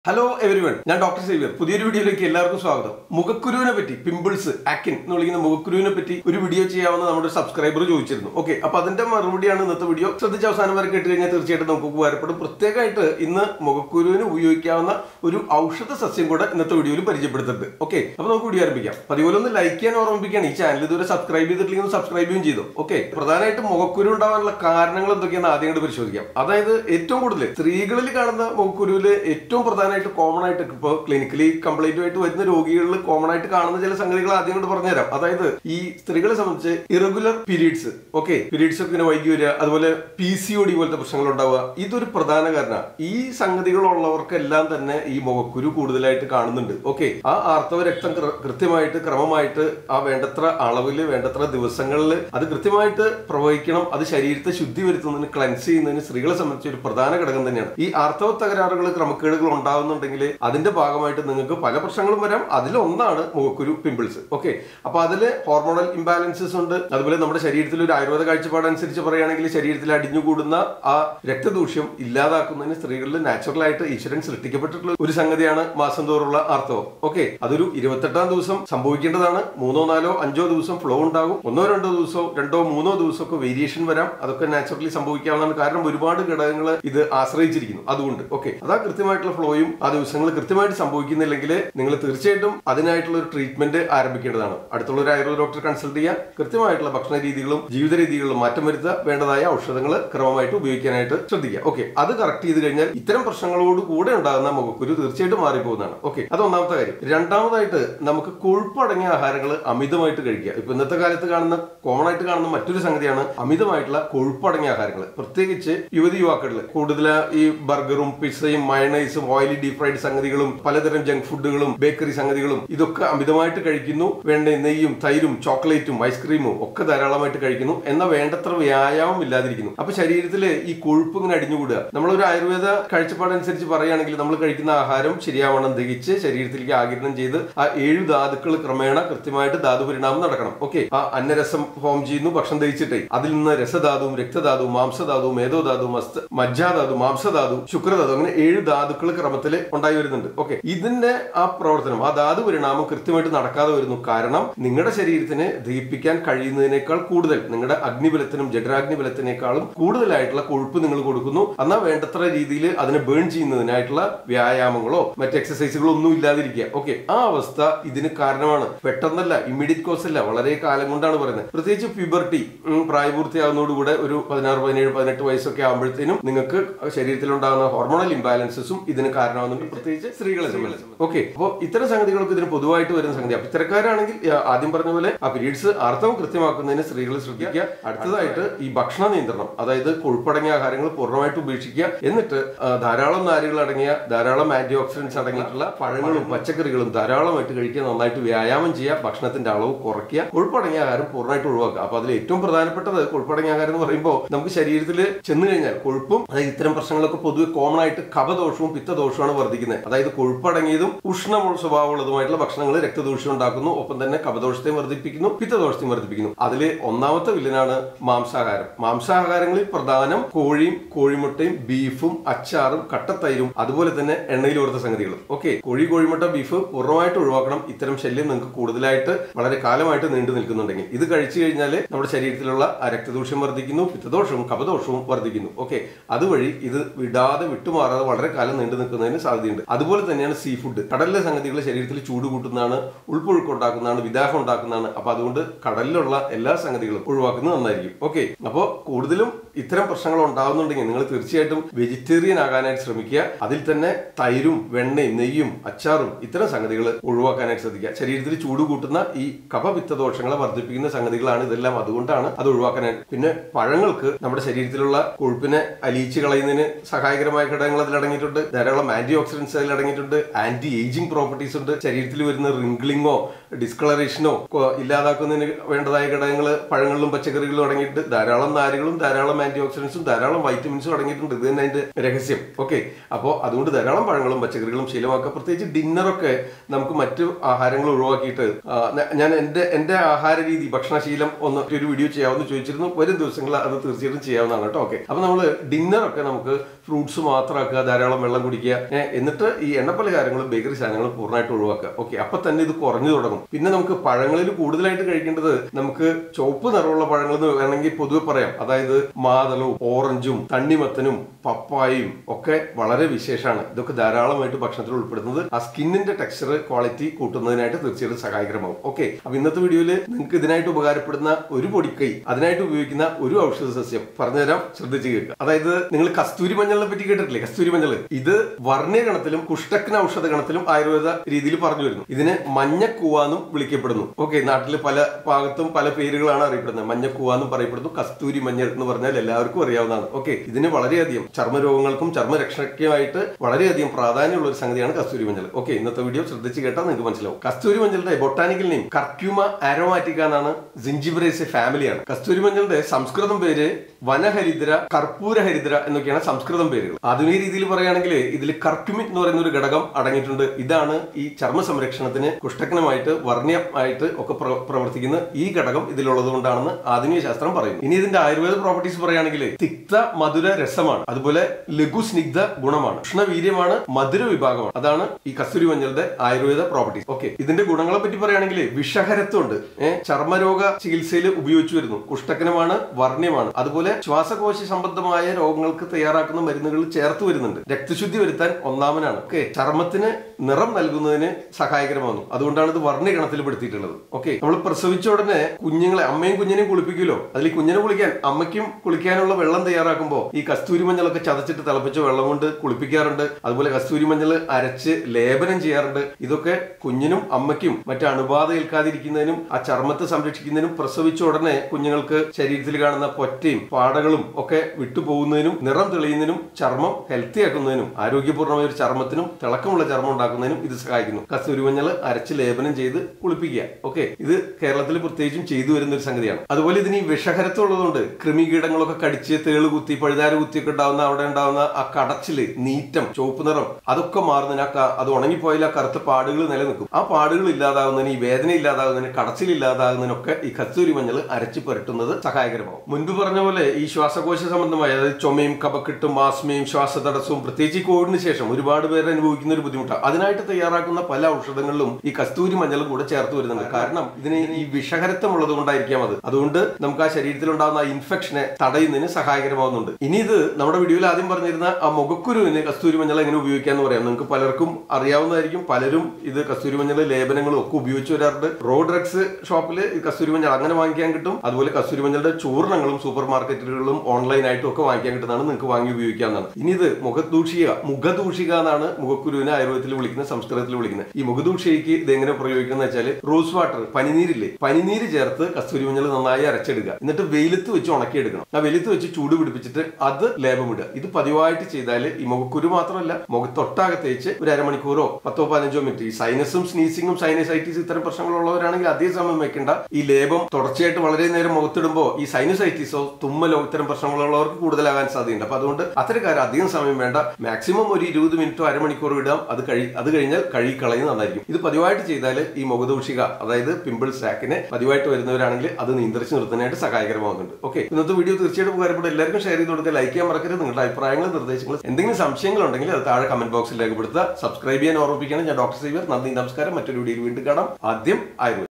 Hello everyone, I am Dr.T.L.Xavier. പുതിയൊരു വീഡിയോയിലേക്ക് എല്ലാവർക്കും സ്വാഗതം. മുഖക്കുരുവിനെ പറ്റി പിമ്പിൾസ് ആക്നെ എന്ന് വിളിക്കുന്ന മുഖക്കുരുവിനെ പറ്റി ഒരു വീഡിയോ ചെയ്യാമെന്ന് നമ്മുടെ സബ്സ്ക്രൈബർ ചോദിച്ചിരുന്നു. ഓക്കേ, അപ്പോൾ അതിന്റെ മറുപടിയാണ് ഇന്നത്തെ വീഡിയോ. ശ്രദ്ധിച്ച് അവസാനം വരെ കേട്ട് കഴിഞ്ഞാൽ തീർച്ചയായിട്ടും നമുക്ക് ഉപകാരപ്പെടും. പ്രത്യേകമായിട്ട് ഇന്ന് മുഖക്കുരുവിന് ഉപയോഗിക്കാവുന്ന ഒരു ഔഷധ സസ്യം കൂടെ ഇന്നത്തെ വീഡിയോയിൽ പരിചയപ്പെടുത്തുന്നുണ്ട്. ഓക്കേ, അപ്പോൾ നമുക്ക് വീഡിയോ ആരംഭിക്കാം. അതുപോലെ ഒന്ന് ലൈക്ക് ചെയ്യാൻ ഓർമ്മിപ്പിക്കുകയാണ്. ഈ ചാനൽ ഇതുവരെ സബ്സ്ക്രൈബ് ചെയ്തിട്ടില്ലെങ്കിൽ സബ്സ്ക്രൈബ് ചെയ്യുകയും ചെയ്തു. ഓക്കേ, പ്രധാനമായിട്ടും മുഖക്കുരു ഉണ്ടാവാനുള്ള കാരണങ്ങൾ എന്തൊക്കെയാണെന്ന് ആദ്യം കണ്ട് പരിശോധിക്കാം. അതായത് ഏറ്റവും കൂടുതൽ സ്ത്രീകളിൽ കാണുന്ന മുഖക്കുരുവിൽ ഏറ്റവും കോമൺ ആയിട്ട് ഇപ്പോൾ ക്ലിനിക്കലി കംപ്ലീറ്റ് ആയിട്ട് വരുന്ന രോഗികളിൽ കോമൺ ആയിട്ട് കാണുന്ന ചില സംഗതികൾ ആദ്യം കൊണ്ട് പറഞ്ഞുതരാം. അതായത് ഈ സ്ത്രീകളെ സംബന്ധിച്ച് ഇറഗുലർ പീരീഡ്സ്, ഓക്കെ, പീരീഡ്സ് ഒക്കെ ഇങ്ങനെ വൈകി വരിക, അതുപോലെ PCOD പോലത്തെ പ്രശ്നങ്ങൾ ഉണ്ടാവുക, ഇതൊരു പ്രധാന കാരണമാണ്. ഈ സംഗതികളുള്ളവർക്കെല്ലാം തന്നെ ഈ മുഖക്കുരു കൂടുതലായിട്ട് കാണുന്നുണ്ട്. ഓക്കെ, ആ ആർത്തവ രക്തം കൃത്യമായിട്ട് ക്രമമായിട്ട് ആ വേണ്ടത്ര അളവില് വേണ്ടത്ര ദിവസങ്ങളിൽ അത് കൃത്യമായിട്ട് പ്രവഹിക്കണം. അത് ശരീരത്തെ ശുദ്ധി വരുത്തുന്നതിന് ക്ലൻസ് ചെയ്യുന്നതിന് സ്ത്രീകളെ സംബന്ധിച്ച് ഒരു പ്രധാന ഘടകം തന്നെയാണ്. ഈ ആർത്തവ തകരാറുകൾ ക്രമക്കേടുകൾ ഉണ്ടാകുന്നുണ്ടെങ്കിൽ അതിന്റെ ഭാഗമായിട്ട് നിങ്ങൾക്ക് പല പ്രശ്നങ്ങളും വരാം. അതിലൊന്നാണ് മുഖക്കുരു പിമ്പിൾസ്. ഓക്കെ, അപ്പൊ അതില് ഹോർമോണൽ ഇംബാലൻസസ് ഉണ്ട്. അതുപോലെ നമ്മുടെ ശരീരത്തിൽ ഒരു ആയുർവേദ കാഴ്ചപ്പാട് അനുസരിച്ച് പറയുകയാണെങ്കിൽ ശരീരത്തിൽ അടിഞ്ഞുകൂടുന്ന ആ രക്തദൂഷ്യം ഇല്ലാതാക്കുന്നതിന് സ്ത്രീകളിൽ നാച്ചുറൽ ആയിട്ട് ഈശ്വരൻ സൃഷ്ടിക്കപ്പെട്ടിട്ടുള്ള ഒരു സംഗതിയാണ് മാസം തോറുള്ള ആർത്തവം. ഓക്കെ, അതൊരു 28ാം ദിവസം സംഭവിക്കേണ്ടതാണ്. 3, 4, 5 ദിവസം ഫ്ലോ ഉണ്ടാകും. 1, 2 ദിവസമോ 2, 3 ദിവസമൊക്കെ വേരിയേഷൻ വരാം. അതൊക്കെ നാച്ചുറലി സംഭവിക്കാവുന്നതാണ്. കാരണം ഒരുപാട് ഘടകങ്ങൾ ഇത് ആശ്രയിച്ചിരിക്കുന്നു. അതുകൊണ്ട് ഓക്കെ, അതാ കൃത്യമായിട്ടുള്ള ഫ്ലോയും ആ ദിവസങ്ങൾ കൃത്യമായിട്ട് സംഭവിക്കുന്നില്ലെങ്കിൽ നിങ്ങൾ തീർച്ചയായിട്ടും അതിനായിട്ടുള്ള ഒരു ട്രീറ്റ്മെന്റ് ആരംഭിക്കേണ്ടതാണ്. അടുത്തുള്ള ഒരു ആയുർവേദ ഡോക്ടറെ കൺസൾട്ട് ചെയ്യുക, കൃത്യമായിട്ടുള്ള ഭക്ഷണ രീതികളും ജീവിത രീതികളിലും മാറ്റം വരുത്തുക, വേണ്ടതായ ഔഷധങ്ങൾ ക്രമമായിട്ട് ഉപയോഗിക്കാനായിട്ട് ശ്രദ്ധിക്കുക. ഓക്കെ, അത് കറക്റ്റ് ചെയ്ത് കഴിഞ്ഞാൽ ഇത്തരം പ്രശ്നങ്ങളോട് കൂടെ ഉണ്ടാകുന്ന മുഖക്കുരു തീർച്ചയായിട്ടും മാറിപ്പോകുന്നതാണ്. ഓക്കെ, അത് ഒന്നാമത്തെ കാര്യം. രണ്ടാമതായിട്ട് നമുക്ക് കൊഴുപ്പടങ്ങിയ ആഹാരങ്ങൾ അമിതമായിട്ട് കഴിക്കുക. ഇപ്പൊ ഇന്നത്തെ കാലത്ത് കാണുന്ന കോമൺ ആയിട്ട് കാണുന്ന മറ്റൊരു സംഗതിയാണ് അമിതമായിട്ടുള്ള കൊഴുപ്പടങ്ങിയ ആഹാരങ്ങൾ. പ്രത്യേകിച്ച് യുവാക്കളിൽ കൂടുതൽ ഈ ബർഗറും പിസ്സയും മയണൈസും ഓയിലി ഡീപ് ഫ്രൈഡ് സംഗതികളും പലതരം ജങ്ക് ഫുഡുകളും ബേക്കറി സംഗതികളും ഇതൊക്കെ അമിതമായിട്ട് കഴിക്കുന്നു. നെയ്യും തൈരും ചോക്ലേറ്റും ഐസ്ക്രീമും ഒക്കെ ധാരാളമായിട്ട് കഴിക്കുന്നു. എന്നാൽ വേണ്ടത്ര വ്യായാമം ഇല്ലാതിരിക്കുന്നു. അപ്പൊ ശരീരത്തിൽ ഈ കൊഴുപ്പ് ഇങ്ങനെ അടിഞ്ഞുകൂടുക. നമ്മളൊരു ആയുർവേദ കാഴ്ചപ്പാടനുസരിച്ച് പറയുകയാണെങ്കിൽ നമ്മൾ കഴിക്കുന്ന ആഹാരം ശരിയാവണ്ണം ദഹിച്ച് ശരീരത്തിലേക്ക് ആഗിരണം ചെയ്ത് ആ 7 ധാതുക്കൾ ക്രമേണ കൃത്യമായിട്ട് ധാതു പരിണാമം നടക്കണം. ഓക്കെ, ആ അന്നരസം ഫോം ചെയ്യുന്നു ഭക്ഷണം ദഹിച്ചിട്ടേ. അതിൽ നിന്ന് രസധാതുവും രക്തധാതുവും മാംസധാതുവും മേധോധാതുവും മജ്ജാധാതു മാംസധാതു ശുക്രധാതു അങ്ങനെ 7 ധാതുക്കൾ ക്രമത്തിൽ ഉണ്ടായി വരുന്നുണ്ട്. ഓക്കെ, ഇതിന്റെ ആ പ്രവർത്തനം ആ ധാതു പരിണാമം കൃത്യമായിട്ട് നടക്കാതെ വരുന്നു. കാരണം നിങ്ങളുടെ ശരീരത്തിന് ദഹിപ്പിക്കാൻ കഴിയുന്നതിനേക്കാൾ കൂടുതൽ നിങ്ങളുടെ അഗ്നിബലത്തിനും ജഠരാഗ്നിബലത്തിനേക്കാളും കൂടുതലായിട്ടുള്ള കൊഴുപ്പ് നിങ്ങൾ കൊടുക്കുന്നു. എന്നാൽ വേണ്ടത്ര രീതിയിൽ അതിനെ ബേൺ ചെയ്യുന്നതിനായിട്ടുള്ള വ്യായാമങ്ങളോ മറ്റ് എക്സസൈസുകളോ ഒന്നും ഇല്ലാതിരിക്കുക. ഓക്കെ, ആ അവസ്ഥ ഇതിന് കാരണമാണ്. പെട്ടെന്നല്ല, ഇമ്മീഡിയറ്റ് കോസ് അല്ല, വളരെ കാലം കൊണ്ടാണ് പറയുന്നത്. പ്രത്യേകിച്ച് പ്യൂബർട്ടി പ്രായപൂർത്തിയാകുന്നതോടുകൂടെ ഒരു 16, 17, 18 വയസ്സൊക്കെ ആകുമ്പോഴത്തേനും നിങ്ങൾക്ക് ശരീരത്തിലുണ്ടാകുന്ന ഹോർമോണൽ ഇംബാലൻസസും ഇതിന് കാരണമാകുന്നുണ്ട്, പ്രത്യേകിച്ച് സ്ത്രീകളെ സംബന്ധിച്ച്. ഓക്കെ, അപ്പോൾ ഇത്തരം സംഗതികൾക്ക് ഇതിന് പൊതുവായിട്ട് വരുന്ന സംഗതി. അപ്പൊ ഇത്തരക്കാരാണെങ്കിൽ ആദ്യം പറഞ്ഞ പോലെ ആ പീരീഡ്സ് ആർത്തവം കൃത്യമാക്കുന്നതിന് സ്ത്രീകൾ ശ്രദ്ധിക്കുക. അടുത്തതായിട്ട് ഈ ഭക്ഷണ നിയന്ത്രണം, അതായത് കൊഴുപ്പടങ്ങിയ ആഹാരങ്ങൾ പൂർണ്ണമായിട്ട് ഉപേക്ഷിക്കുക. എന്നിട്ട് ധാരാളം നാരുകൾ അടങ്ങിയ ധാരാളം ആന്റി ഓക്സിഡൻസ് അടങ്ങിയിട്ടുള്ള പഴങ്ങളും പച്ചക്കറികളും ധാരാളമായിട്ട് കഴിക്കുക. നന്നായിട്ട് വ്യായാമം ചെയ്യുക. ഭക്ഷണത്തിന്റെ അളവ് കുറയ്ക്കുക. കൊഴുപ്പടങ്ങിയ ആഹാരം പൂർണ്ണമായിട്ട് ഒഴിവാക്കുക. അപ്പൊ അതിൽ ഏറ്റവും പ്രധാനപ്പെട്ടത് കൊഴുപ്പടങ്ങിയ ആഹാരം എന്ന് പറയുമ്പോൾ നമുക്ക് ശരീരത്തിൽ ചെന്ന് കഴിഞ്ഞാൽ കൊഴുപ്പും, അതായത് ഇത്തരം പ്രശ്നങ്ങളൊക്കെ പൊതുവെ കോമൺ ആയിട്ട് കഫദോഷവും പിത്തദോഷവുമാണ് വർദ്ധിക്കുന്നത്. അതായത് കൊഴുപ്പടങ്ങിയതും ഉഷ്ണ സ്വഭാവമുള്ളതുമായിട്ടുള്ള ഭക്ഷണങ്ങൾ രക്തദോഷം ഉണ്ടാക്കുന്നു. ഒപ്പം തന്നെ കഫദോഷത്തെയും വർദ്ധിപ്പിക്കുന്നു, പിത്തദോഷത്തെയും വർദ്ധിപ്പിക്കുന്നു. അതിൽ ഒന്നാമത്തെ വില്ലനാണ് മാംസാഹാരം. മാംസാഹാരങ്ങളിൽ പ്രധാനം കോഴിയും കോഴിമുട്ടയും ബീഫും അച്ചാറും കട്ടത്തൈരും അതുപോലെ തന്നെ എണ്ണയിൽ വറുത്ത സംഗതികളും. ഓക്കെ, കോഴിമുട്ട ബീഫ് പൂർണ്ണമായിട്ട് ഒഴിവാക്കണം. ഇത്തരം ശല്യം നിങ്ങൾക്ക് കൂടുതലായിട്ട് വളരെ കാലമായിട്ട് നീണ്ടു നിൽക്കുന്നുണ്ടെങ്കിൽ ഇത് കഴിച്ചു കഴിഞ്ഞാൽ നമ്മുടെ ശരീരത്തിലുള്ള രക്തദോഷം വർദ്ധിക്കുന്നു, പിത്തദോഷവും കഫദോഷവും വർദ്ധിക്കുന്നു. ഓക്കെ, അതുവഴി ഇത് വിട്ടുമാറാതെ വളരെ കാലം നീണ്ടു നിൽക്കുന്നതിന് സാധ്യതയുണ്ട്. അതുപോലെ തന്നെയാണ് സീ ഫുഡ്. കടലിലെ സംഗതികൾ ശരീരത്തിൽ ചൂട് കൂട്ടുന്നതാണ്, ഉൾപ്പൊഴുക്ക് ഉണ്ടാക്കുന്നതാണ്, വിദാഹം ഉണ്ടാക്കുന്നതാണ്. അപ്പൊ അതുകൊണ്ട് കടലിലുള്ള എല്ലാ സംഗതികളും ഒഴിവാക്കുന്നത് നന്നായിരിക്കും. ഓക്കെ, അപ്പോൾ കൂടുതലും ഇത്തരം പ്രശ്നങ്ങൾ ഉണ്ടാകുന്നുണ്ടെങ്കിൽ നിങ്ങൾ തീർച്ചയായിട്ടും വെജിറ്റേറിയൻ ആകാനായിട്ട് ശ്രമിക്കുക. അതിൽ തന്നെ തൈരും വെണ്ണയും നെയ്യും അച്ചാറും ഇത്തരം സംഗതികൾ ഒഴിവാക്കാനായിട്ട് ശ്രദ്ധിക്കുക. ശരീരത്തിൽ ചൂട് കൂട്ടുന്ന ഈ കഫപിത്ത ദോഷങ്ങളെ വർദ്ധിപ്പിക്കുന്ന സംഗതികളാണ് ഇതെല്ലാം. അതുകൊണ്ടാണ് അത് ഒഴിവാക്കാനായിട്ട്. പിന്നെ പഴങ്ങൾക്ക് നമ്മുടെ ശരീരത്തിലുള്ള കൊഴുപ്പിനെ അലിയിച്ച് കളയുന്നതിന് സഹായകരമായ ഘടകങ്ങൾ അതിൽ അടങ്ങിയിട്ടുണ്ട്. ധാരാളം ആന്റി ഓക്സിഡൻസ് അതിൽ അടങ്ങിയിട്ടുണ്ട്. ആന്റി ഏജിംഗ് പ്രോപ്പർട്ടീസ് ഉണ്ട്. ശരീരത്തിൽ വരുന്ന റിംഗ്ലിങ്ങോ ഡിസ്കളറേഷനോ ഇല്ലാതാക്കുന്നതിന് വേണ്ടതായ ഘടകങ്ങൾ പഴങ്ങളിലും പച്ചക്കറികളിലും അടങ്ങിയിട്ട് ധാരാളം നാരുകളും ധാരാളം ആന്റി ഓക്സിഡൻസും ധാരാളം വൈറ്റമിൻസും അടങ്ങിയിട്ടുണ്ട്. ഇത് തന്നെ അതിന്റെ രഹസ്യം. ഓക്കെ, അപ്പോൾ അതുകൊണ്ട് ധാരാളം പഴങ്ങളും പച്ചക്കറികളും ശീലമാക്കുക. പ്രത്യേകിച്ച് ഡിന്നറൊക്കെ നമുക്ക് മറ്റു ആഹാരങ്ങൾ ഒഴിവാക്കിയിട്ട് ഞാൻ എന്റെ ആഹാര രീതി ഭക്ഷണശീലം ഒരു വീഡിയോ ചെയ്യാമെന്ന് ചോദിച്ചിരുന്നു. വരും ദിവസങ്ങളിൽ അത് തീർച്ചയായിട്ടും ചെയ്യാവുന്നതാണ് കേട്ടോ. ഓക്കെ, അപ്പൊ നമ്മള് ഡിന്നറൊക്കെ നമുക്ക് ഫ്രൂട്ട്സ് മാത്രമാക്കുക, ധാരാളം വെള്ളം കുടിക്കുക, എന്നിട്ട് ഈ എണ്ണപ്പലഹാരങ്ങളും ബേക്കറി സാധനങ്ങളും പൂർണ്ണമായിട്ട് ഒഴിവാക്കുക. ഓക്കെ, അപ്പൊ തന്നെ ഇത് കുറഞ്ഞു തുടങ്ങും. പിന്നെ നമുക്ക് പഴങ്ങളിൽ കൂടുതലായിട്ട് കഴിക്കേണ്ടത് നമുക്ക് ചുവപ്പ് നിറമുള്ള പഴങ്ങൾ എന്ന് വേണമെങ്കിൽ പൊതുവെ പറയാം. അതായത് മാതളവും ഓറഞ്ചും തണ്ണിമത്തനും പപ്പായയും ഒക്കെ വളരെ വിശേഷമാണ്. ഇതൊക്കെ ധാരാളമായിട്ട് ഭക്ഷണത്തിൽ ഉൾപ്പെടുന്നത് ആ സ്കിന്നിന്റെ ടെക്സ്ചർ ക്വാളിറ്റി കൂട്ടുന്നതിനായിട്ട് തീർച്ചയായിട്ടും സഹായകരമാവും. ഓക്കെ, അപ്പൊ ഇന്നത്തെ വീഡിയോയിൽ നിങ്ങൾക്ക് ഇതിനായിട്ട് ഉപകാരപ്പെടുന്ന ഒരു പൊടിക്കൈ, അതിനായിട്ട് ഉപയോഗിക്കുന്ന ഒരു ഔഷധ സസ്യം പറഞ്ഞുതരാം, ശ്രദ്ധിച്ച് കേൾക്കുക. അതായത് നിങ്ങൾ കസ്തൂരി മഞ്ഞളിനെ പറ്റി കേട്ടിട്ടില്ലേ? കസ്തൂരി മഞ്ഞൾ ഇത് വർണ്ണ്യഗണത്തിലും കുഷ്ഠക്ന ഔഷധ ഗണത്തിലും ആയുർവേദ രീതിയിൽ പറഞ്ഞു വരുന്നു. ഇതിന് മഞ്ഞക്കൂവാന്നും വിളിക്കപ്പെടുന്നു. ഓക്കെ, നാട്ടിൽ പല ഭാഗത്തും പല പേരുകളാണ് അറിയപ്പെടുന്നത്. മഞ്ഞക്കൂവാന്നും പറയപ്പെടുന്നു. കസ്തൂരി മഞ്ഞൾ എന്ന് പറഞ്ഞാൽ എല്ലാവർക്കും അറിയാവുന്നതാണ്. ഓക്കെ, ഇതിന് വളരെയധികം ചർമ്മരോഗങ്ങൾക്കും ചർമ്മരക്ഷയ്ക്കുമായിട്ട് വളരെയധികം പ്രാധാന്യമുള്ള ഒരു സംഗതിയാണ് കസ്തൂരി മഞ്ഞൾ. ഓക്കെ, ഇന്നത്തെ വീഡിയോ ശ്രദ്ധിച്ച് കേട്ടാൽ നിങ്ങൾക്ക് മനസ്സിലാവും. കസ്തൂരി മഞ്ഞളുടെ ബൊട്ടാനിക്കൽ നെയിം കർക്യൂമ അരോമാറ്റിക്ക എന്നാണ്. ജിഞ്ചിബറേസെ ഫാമിലിയാണ്. കസ്തൂരി മഞ്ഞളുടെ സംസ്കൃതം പേര് വനഹരിദ്ര, കർപ്പൂരഹരിദ്ര എന്നൊക്കെയാണ് സംസ്കൃതം പേരുകൾ. ആധുനിക രീതിയിൽ പറയുകയാണെങ്കിൽ ഇതിൽ കർക്കുമിൻ എന്ന് പറയുന്ന ഒരു ഘടകം അടങ്ങിയിട്ടുണ്ട്. ഇതാണ് ഈ ചർമ്മ സംരക്ഷണത്തിന് കുഷ്ഠക്നമായിട്ട് വർണ്ണ്യമായിട്ട് ഒക്കെ പ്രവർത്തിക്കുന്ന ഈ ഘടകം ഇതിലുള്ളത് കൊണ്ടാണെന്ന് ആധുനിക ശാസ്ത്രം പറയുന്നു. ഇനി ഇതിന്റെ ആയുർവേദ പ്രോപ്പർട്ടീസ് പറയുകയാണെങ്കിൽ തിക്ത മധുര രസമാണ്, അതുപോലെ ലഘു സ്നിഗ്ധ ഗുണമാണ്, ഉഷ്ണവീര്യമാണ്, മധുര വിഭാഗമാണ്. അതാണ് ഈ കസ്തൂരി മഞ്ഞളുടെ ആയുർവേദ പ്രോപ്പർട്ടീസ്. ഓക്കെ, ഇതിന്റെ ഗുണങ്ങളെ പറ്റി പറയുകയാണെങ്കിൽ വിഷഹരത്വമുണ്ട്, ചർമ്മരോഗ ചികിത്സയിൽ ഉപയോഗിച്ചു വരുന്നു, കുഷ്ഠക്നമാണ്, വർണ്ണ്യമാണ്, അതുപോലെ ശ്വാസകോശ സംബന്ധമായ രോഗങ്ങൾക്ക് തയ്യാറാക്കുന്ന മരുന്നുകൾ ചേർത്ത് വരുന്നുണ്ട്. രക്തശുദ്ധി വരുത്താൻ ഒന്നാമനാണ്. ഓക്കെ, ചർമ്മത്തിന് നിറം നൽകുന്നതിന് സഹായകരമാകുന്നു. അതുകൊണ്ടാണ് ഇത് വർണ്ണ്യഗണത്തിൽ പെടുത്തിയിട്ടുള്ളത്. ഓക്കെ, നമ്മൾ പ്രസവിച്ച ഉടനെ കുഞ്ഞുങ്ങളെ, അമ്മയും കുഞ്ഞിനെയും കുളിപ്പിക്കുമല്ലോ, അതിൽ കുഞ്ഞിനെ കുളിക്കാൻ അമ്മയ്ക്കും കുളിക്കാനുള്ള വെള്ളം തയ്യാറാക്കുമ്പോൾ ഈ കസ്തൂരി മഞ്ഞളൊക്കെ ചതച്ചിട്ട് തിളപ്പിച്ച വെള്ളം കൊണ്ട് കുളിപ്പിക്കാറുണ്ട്. അതുപോലെ കസ്തൂരി മഞ്ഞൾ അരച്ച് ലേപനം ചെയ്യാറുണ്ട്. ഇതൊക്കെ കുഞ്ഞിനും അമ്മയ്ക്കും മറ്റു അണുബാധ ഏൽക്കാതിരിക്കുന്നതിനും ആ ചർമ്മത്തെ സംരക്ഷിക്കുന്നതിനും പ്രസവിച്ച ഉടനെ കുഞ്ഞുങ്ങൾക്ക് ശരീരത്തിൽ കാണുന്ന പൊറ്റയും പാടകളും ഒക്കെ വിട്ടുപോകുന്നതിനും നിറം തെളിയുന്നതിനും ചർമ്മം ഹെൽത്തി ആക്കുന്നതിനും ആരോഗ്യപൂർണ്ണമായ ഒരു ചർമ്മത്തിനും തിളക്കമുള്ള ചർമ്മം ഉണ്ടാക്കുന്നതിനും ഇത് സഹായിക്കുന്നു. കസ്തൂരി മഞ്ഞൾ അരച്ച് ലേപനം ചെയ്ത് കുളിപ്പിക്കുക. ഓക്കെ, ഇത് കേരളത്തിൽ പ്രത്യേകിച്ചും ചെയ്തു വരുന്ന ഒരു സംഗതിയാണ്. അതുപോലെ ഇതിന് ഈ വിഷഹരത്വം ഉള്ളതുകൊണ്ട് കൃമികീടങ്ങളൊക്കെ കടിച്ച് തേള് കുത്തി പഴുതാര കുത്തിയൊക്കെ ഉണ്ടാവുന്ന അവിടെ ഉണ്ടാവുന്ന ആ കടച്ചില്, നീറ്റം, ചുവപ്പ് നിറം അതൊക്കെ മാറുന്നതിന് അത് ഉണങ്ങിപ്പോയാൽ ആ കറുത്ത പാടുകൾ നിലനിൽക്കും. ആ പാടുകൾ ഇല്ലാതാകുന്നതിന്, ഈ വേദന ഇല്ലാതാകുന്നതിന്, കടച്ചിൽ ഇല്ലാതാകുന്നതിനൊക്കെ ഈ കസ്തൂരി മഞ്ഞൾ അരച്ച് പുരട്ടുന്നത് സഹായകരമാവും. മുൻപ് പറഞ്ഞ പോലെ ഈ ശ്വാസകോശ സംബന്ധമായ, അതായത് ചുമയും കഫക്കെട്ടും ആസ്മയും ശ്വാസതടസ്സവും പ്രത്യേകിച്ച് ഈ കോവിഡിന് ശേഷം ഒരുപാട് പേര് അനുഭവിക്കുന്ന ഒരു ബുദ്ധിമുട്ടാണ്. അതിനായിട്ട് തയ്യാറാക്കുന്ന പല ഔഷധങ്ങളിലും ഈ കസ്തൂരി മഞ്ഞളും കൂടെ ചേർത്ത് വരുന്നുണ്ട്. കാരണം ഇതിന് ഈ വിഷഹരത്വം ഉള്ളത് കൊണ്ടായിരിക്കാം അത്. അതുകൊണ്ട് നമുക്ക് ആ ശരീരത്തിൽ ഉണ്ടാകുന്ന ഇൻഫെക്ഷനെ തടയുന്നതിന് സഹായകരമാവുന്നുണ്ട്. ഇനി ഇത് നമ്മുടെ വീഡിയോയിൽ ആദ്യം പറഞ്ഞിരുന്ന ആ മുഖക്കുരുവിന് കസ്തൂരി മഞ്ഞൾ എങ്ങനെ ഉപയോഗിക്കാന്ന് പറയാം. നിങ്ങൾക്ക് പലർക്കും അറിയാവുന്നതായിരിക്കും. പലരും ഇത് കസ്തൂരി മഞ്ഞൾ ലേപനങ്ങളും ഒക്കെ ഉപയോഗിച്ച് വരാറുണ്ട്. റോ ഡ്രഗ്സ് ഷോപ്പിൽ കസ്തൂരി മഞ്ഞൾ അങ്ങനെ വാങ്ങിക്കാൻ കിട്ടും. അതുപോലെ കസ്തൂരി മഞ്ഞളുടെ ചൂർണങ്ങളും സൂപ്പർ മാർക്കറ്റുകളിലും ഓൺലൈനായിട്ടും ഒക്കെ വാങ്ങിക്കാൻ കിട്ടുന്നതാണ്. നിങ്ങൾക്ക് വാങ്ങി ഉപയോഗിക്കാവുന്നതാണ്. ഇനി ഇത് മുഖദൂഷിക എന്നാണ് മുഖക്കുരുവിനെ ആയുർവേദത്തിൽ വിളിക്കുന്നത്, സംസ്കൃതത്തിൽ വിളിക്കുന്നത്. ഈ മുഖദൂഷികയ്ക്ക് ഇത് എങ്ങനെ പ്രയോഗിക്കുന്നത് വെച്ചാൽ റോസ് വാട്ടർ, പനിനീരില്ലേ, പനിനീര് ചേർത്ത് കസ്തൂരി മഞ്ഞൾ നന്നായി അരച്ചെടുക്കുക. എന്നിട്ട് വെയിലത്ത് വെച്ച് ഉണക്കിയെടുക്കണം. ആ വെയിലത്ത് വെച്ച് ചൂട് പിടിപ്പിച്ചിട്ട് അത് ലേപമിടുക. ഇത് പതിവായിട്ട് ചെയ്താൽ ഈ മുഖക്കുരു മാത്രമല്ല, മുഖത്തൊട്ടാകെ തേച്ച് ഒരു അരമണിക്കൂറോ 10-15 മിനിറ്റ്, ഈ സൈനസും സ്നീസിങ്ങും സൈനസൈറ്റിസ് ഇത്തരം പ്രശ്നങ്ങളുള്ളവരാണെങ്കിൽ അതേ സമയം വെക്കേണ്ട. ഈ ലേപം തുടർച്ചയായിട്ട് വളരെ നേരം മുഖത്തിടുമ്പോൾ ഈ സൈനസൈറ്റിസോ തുമ്മലോ ഇത്തരം പ്രശ്നങ്ങളുള്ളവർക്ക് കൂടുതലാകാൻ സാധ്യതയുണ്ട്. അപ്പൊ അതുകൊണ്ട് അത്തരക്കാർ അധികം സമയം വേണ്ട, മാക്സിമം ഒരു 20 മിനിറ്റോ അരമണിക്കൂറോ ഇടാം. അത് കഴിഞ്ഞാൽ കഴുകിക്കളയുന്നത് നന്നായിരിക്കും. ഇത് പതിവായിട്ട് ചെയ്താൽ ഈ മുഖദൂഷിക, അതായത് പിമ്പിൾസ്, ആക്നെ പതിവായിട്ട് വരുന്നവരാണെങ്കിൽ അത് നിയന്ത്രിച്ച് നിർത്താനായിട്ട് സഹായകരമാകുന്നുണ്ട്. ഓക്കെ, ഇന്നത്തെ വീഡിയോ തീർച്ചയായിട്ടും ഉപകാരപ്പെടും. എല്ലാവർക്കും ഷെയർ ചെയ്ത് കൊടുക്കുക, ലൈക്ക് ചെയ്യാൻ മറക്കരുത്. നിങ്ങളുടെ അഭിപ്രായങ്ങളും നിർദ്ദേശങ്ങളും എന്തെങ്കിലും സംശയങ്ങൾ ഉണ്ടെങ്കിൽ അത് താഴെ കമന്റ് ബോക്സിൽ രേഖപ്പെടുത്തുക. സബ്സ്ക്രൈബ് ചെയ്യാൻ ഓർമ്മിപ്പിക്കണം. ഞാൻ ഡോക്ടർ സേവ്യർ. നന്ദി, നമസ്കാരം. മറ്റൊരു വീഡിയോയിൽ വീണ്ടും കാണാം. ആദ്യം ആയുർവേദം.